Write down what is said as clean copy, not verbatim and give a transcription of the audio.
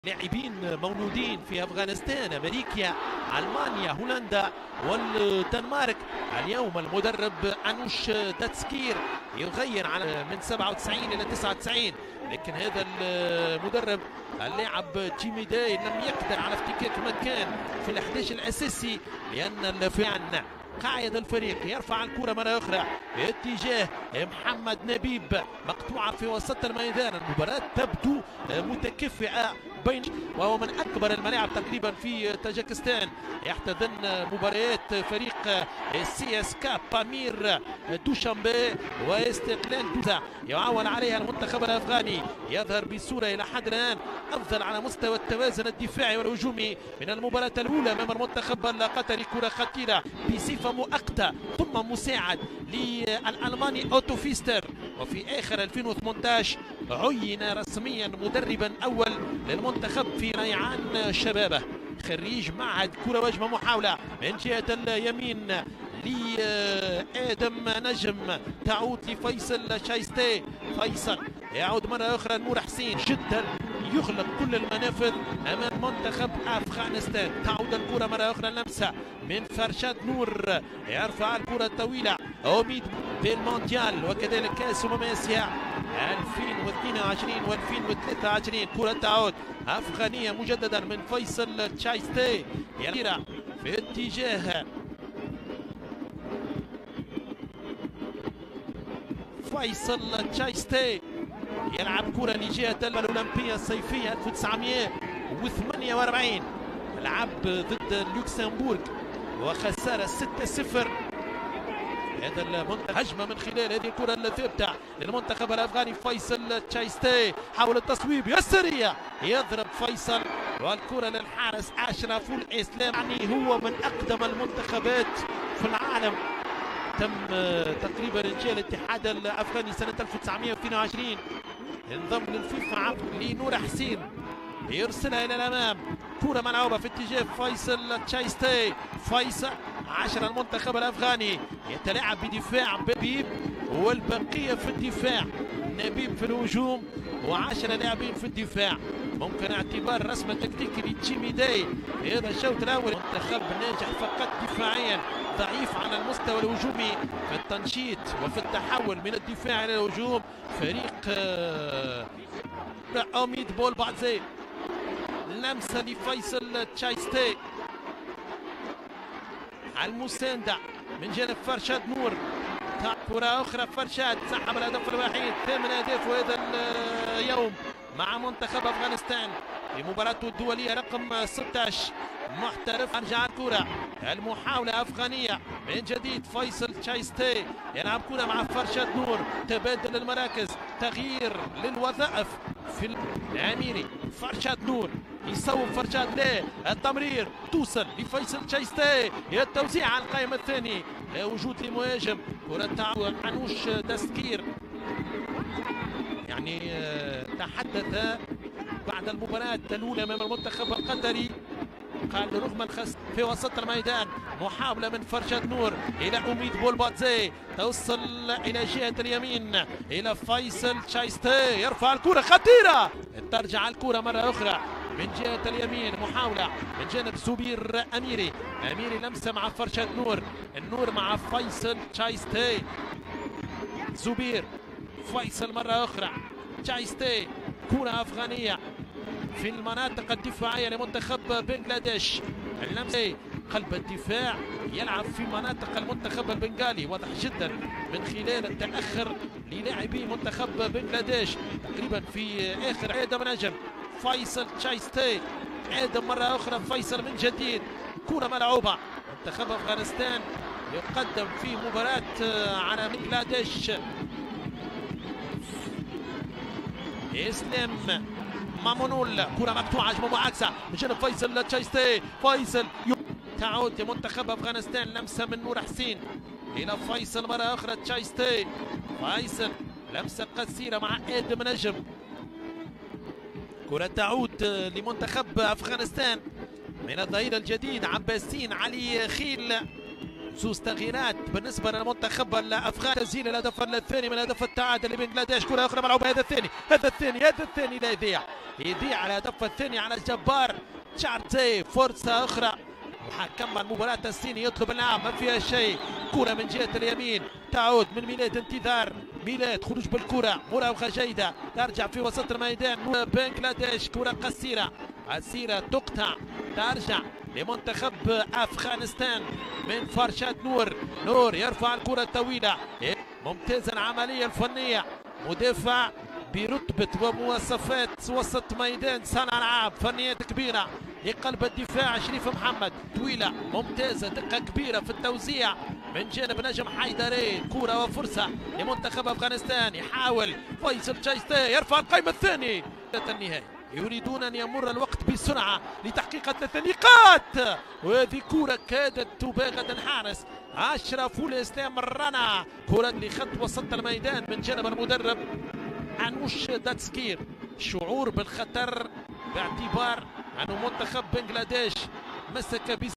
لاعبين مولودين في افغانستان، امريكا، المانيا، هولندا والدنمارك. اليوم المدرب انوش داتسكير يغير على من 97 الى 99، لكن هذا المدرب اللاعب جيمي داي لم يقدر على افتكاك مكان في ال11 الاساسي، لان الفعل قائد الفريق يرفع الكرة مرة أخرى باتجاه محمد نبيب، مقطوعة في وسط الميدان. المباراة تبدو متكافئة بين، وهو من أكبر الملاعب تقريبا في طاجكستان. يحتضن مباريات فريق سي اس كا بامير دوشنبه واستقلال دوزا. يعول عليها المنتخب الأفغاني، يظهر بصورة إلى حد الآن أفضل على مستوى التوازن الدفاعي والهجومي من المباراة الأولى أمام المنتخب القطري. كرة خطيرة بصفة مؤقتة ثم مساعد للألماني أوتو فيستر، وفي آخر 2018 عين رسميا مدربا أول للمنتخب في ريعان شبابه. خريج معهد كرة وجبة. محاولة من جهة اليمين لآدم نجم، تعود لفيصل شايستي. فيصل يعود مرة أخرى نور حسين، جدا يغلق كل المنافذ أمام منتخب أفغانستان. تعود الكرة مرة أخرى، لمسة من فرشاد نور، يرفع الكرة الطويلة. أميد بالمونديال وكذلك كأس آسيا 2022 و2023. كرة تعود أفغانية مجددا من فيصل شايستي، يليرا في اتجاه فيصل شايستي، يلعب كرة لجهة الأولمبية الصيفية 1948. لعب ضد لوكسمبورغ وخسارة 6-0. هذا المنتخب هجمة من خلال هذه الكرة الثابتة للمنتخب الأفغاني. فيصل شايستي حاول التصويب يسرية، يضرب فيصل والكرة للحارس أشرف الإسلام. يعني هو من أقدم المنتخبات في العالم. تم تقريبا إنشاء الاتحاد الأفغاني سنة 1922، انضم للفيفا لنور حسين، يرسلها إلى الأمام. كرة ملعوبة في اتجاه فيصل شايستي. فيصل 10 المنتخب الأفغاني يتلاعب بدفاع نبيب والبقية في الدفاع، نبيب في الهجوم و10 لاعبين في الدفاع. ممكن اعتبار رسم التكتيكي لجيمي داي في هذا الشوط الأول. منتخب ناجح فقط دفاعيا، ضعيف على المستوى الهجومي في التنشيط وفي التحول من الدفاع إلى الهجوم. فريق أميد بول بازي، لمسة لفيصل شايستي، المساندة من جانب فرشاد نور. كرة أخرى فرشاد سحب الهدف الوحيد، 8 أهداف هذا اليوم مع منتخب أفغانستان في مباراته الدولية رقم 16. محترف. أرجع الكرة، المحاولة أفغانية من جديد. فيصل شايستي يلعب كرة مع فرشاد نور، تبادل المراكز، تغيير للوظائف في الأميري. فرشاد نور يصوب، فرشاد لا، التمرير توصل لفيصل شايستي، التوزيع على القائم الثاني، لا وجود لمهاجم. كرة تعود انوش داتسكير، يعني تحدث بعد المباراة الأولى أمام المنتخب القطري، قال رغم الخسارة في وسط الميدان. محاولة من فرشاد نور إلى أميد بولباتزي، توصل إلى جهة اليمين إلى فيصل شايستي، يرفع الكرة خطيرة، ترجع الكرة مرة أخرى من جهة اليمين. محاولة من جانب زبير أميري، أميري لمسة مع فرشاد نور، النور مع فيصل شايستي. زبير، فيصل مرة أخرى، شايستي. كرة أفغانية في المناطق الدفاعية لمنتخب بنغلاديش. اللمسة قلب الدفاع، يلعب في مناطق المنتخب البنغالي، واضح جدا من خلال التأخر للاعبي منتخب بنغلاديش تقريبا في آخر. آدم نجم، فيصل شايستي، آدم مرة أخرى، فيصل من جديد. كرة ملعوبة. منتخب أفغانستان يقدم في مباراة على بنغلاديش. إسلام مامونول، كرة مقطوعة، هجمة معاكسة من جانب فيصل شايستي. فيصل تعود لمنتخب أفغانستان، لمسة من نور حسين إلى فيصل مرة أخرى شايستي. فيصل لمسة قصيرة مع آدم نجم. كرة تعود لمنتخب أفغانستان من الظهير الجديد عباسين علي خيل، زوز تغييرات بالنسبه للمنتخب الافغاني. تسجيل الهدف الثاني من هدف التعادل لبنغلاديش. كره اخرى ملعوبه. هذا الثاني لا يضيع الهدف الثاني على الجبار تشارتي. فرصه اخرى. حكم المباراة الصيني يطلب اللعب ما فيها شيء. كرة من جهة اليمين تعود من ميلاد. انتظار ميلاد. خروج بالكرة. مراوغة جيدة. ترجع في وسط الميدان بنغلاديش. كرة قصيرة تقطع. ترجع لمنتخب افغانستان من فرشاد نور يرفع الكرة الطويلة. ممتازة العملية الفنية. مدافع برتبة ومواصفات وسط ميدان صانع العاب. فنيات كبيرة لقلب الدفاع شريف محمد. طويلة ممتازة. دقة كبيرة في التوزيع من جانب نجم حيدري. كرة وفرصة لمنتخب افغانستان. يحاول فيصل جايستي يرفع القائمة الثاني. النهائي يريدون ان يمر الوقت بسرعة لتحقيق 3 نقاط. وهذه كرة كادت تباغت الحارس اشرف الاسلام الرنا. كرة لخط وسط الميدان من جانب المدرب انوش داتسكير. شعور بالخطر باعتبار أن منتخب بنغلاديش مسك